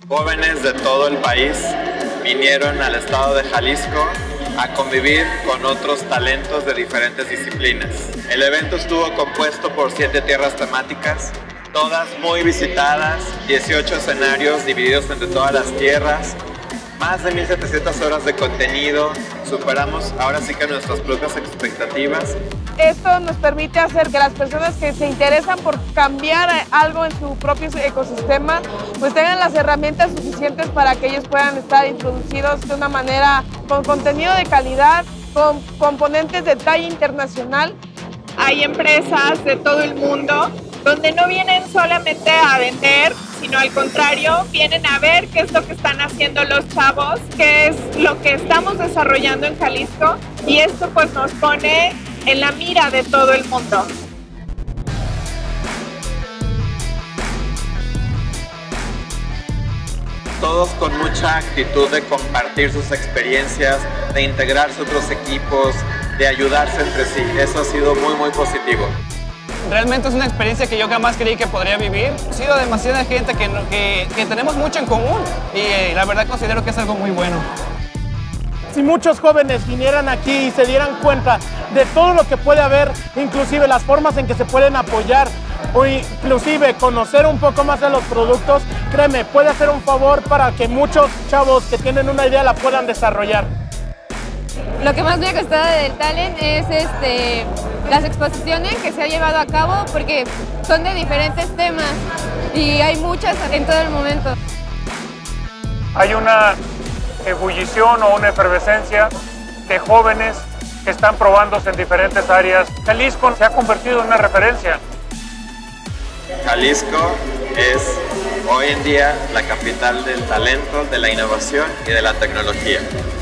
Jóvenes de todo el país vinieron al estado de Jalisco a convivir con otros talentos de diferentes disciplinas. El evento estuvo compuesto por 7 tierras temáticas, todas muy visitadas, 18 escenarios divididos entre todas las tierras, más de 1,700 horas de contenido. Superamos ahora sí que nuestras propias expectativas. Esto nos permite hacer que las personas que se interesan por cambiar algo en su propio ecosistema pues tengan las herramientas suficientes para que ellos puedan estar introducidos de una manera con contenido de calidad, con componentes de talla internacional. Hay empresas de todo el mundo donde no vienen solamente a vender, sino al contrario, vienen a ver qué es lo que están haciendo los chavos, qué es lo que estamos desarrollando en Jalisco, y esto pues nos pone en la mira de todo el mundo. Todos con mucha actitud de compartir sus experiencias, de integrarse a otros equipos, de ayudarse entre sí. Eso ha sido muy positivo. Realmente es una experiencia que yo jamás creí que podría vivir. Ha sido demasiada gente que tenemos mucho en común y la verdad considero que es algo muy bueno. Si muchos jóvenes vinieran aquí y se dieran cuenta de todo lo que puede haber, inclusive las formas en que se pueden apoyar o inclusive conocer un poco más de los productos, créeme, puede hacer un favor para que muchos chavos que tienen una idea la puedan desarrollar. Lo que más me ha gustado del Talent es las exposiciones que se ha llevado a cabo, porque son de diferentes temas y hay muchas en todo el momento. Hay una ebullición o una efervescencia de jóvenes que están probándose en diferentes áreas. Jalisco se ha convertido en una referencia. Jalisco es hoy en día la capital del talento, de la innovación y de la tecnología.